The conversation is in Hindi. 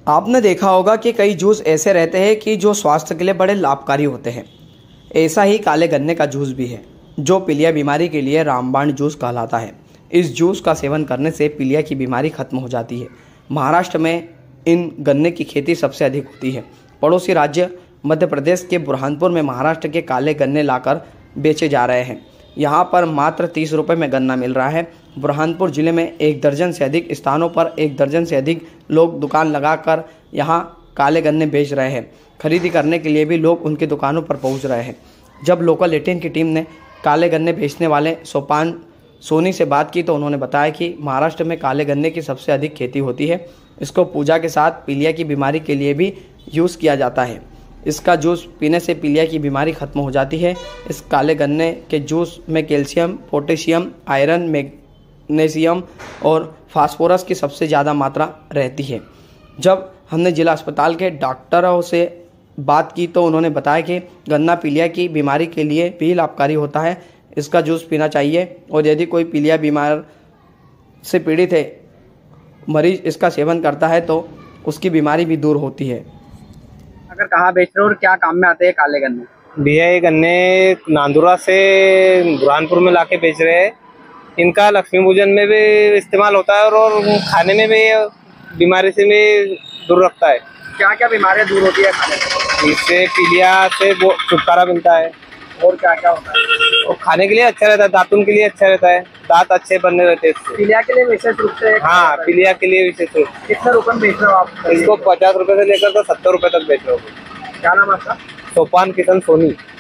आपने देखा होगा कि कई जूस ऐसे रहते हैं कि जो स्वास्थ्य के लिए बड़े लाभकारी होते हैं। ऐसा ही काले गन्ने का जूस भी है जो पीलिया बीमारी के लिए रामबाण जूस कहलाता है। इस जूस का सेवन करने से पीलिया की बीमारी खत्म हो जाती है। महाराष्ट्र में इन गन्ने की खेती सबसे अधिक होती है। पड़ोसी राज्य मध्य प्रदेश के बुरहानपुर में महाराष्ट्र के काले गन्ने लाकर बेचे जा रहे हैं। यहाँ पर मात्र 30 रुपये में गन्ना मिल रहा है। बुरहानपुर जिले में 1 दर्जन से अधिक स्थानों पर 1 दर्जन से अधिक लोग दुकान लगाकर यहाँ काले गन्ने बेच रहे हैं। खरीदी करने के लिए भी लोग उनकी दुकानों पर पहुँच रहे हैं। जब लोकल 18 की टीम ने काले गन्ने बेचने वाले सोपान सोनी से बात की तो उन्होंने बताया कि महाराष्ट्र में काले गन्ने की सबसे अधिक खेती होती है। इसको पूजा के साथ पीलिया की बीमारी के लिए भी यूज़ किया जाता है। इसका जूस पीने से पीलिया की बीमारी खत्म हो जाती है। इस काले गन्ने के जूस में कैल्शियम, पोटेशियम, आयरन, मैग्नीशियम और फास्फोरस की सबसे ज़्यादा मात्रा रहती है। जब हमने जिला अस्पताल के डॉक्टरों से बात की तो उन्होंने बताया कि गन्ना पीलिया की बीमारी के लिए भी लाभकारी होता है। इसका जूस पीना चाहिए और यदि कोई पीलिया बीमार से पीड़ित है, मरीज इसका सेवन करता है तो उसकी बीमारी भी दूर होती है। अगर कहाँ बेच रहे हो और क्या काम में आते हैं काले गन्ने? भैया ये गन्ने नांदुरा से बुरहानपुर में लाके बेच रहे हैं। इनका लक्ष्मी पूजन में भी इस्तेमाल होता है और खाने में भी बीमारी से भी दूर रखता है। क्या क्या बीमारियाँ दूर होती है खाने से? इससे पीलिया से छुटकारा मिलता है। और क्या क्या होता है? और खाने के लिए अच्छा रहता है, दांतों के लिए अच्छा रहता है, दांत अच्छे बनने रहते हैं इससे। पीलिया के लिए विशेष रूप से? हाँ, पीलिया के लिए विशेष रूप। कितने रुपए में बेच रहे हो आप? इसको 50 रुपए से लेकर तो 70 रुपए तक बेच रहे हो। क्या नाम है आपका? सोपान किशन सोनी।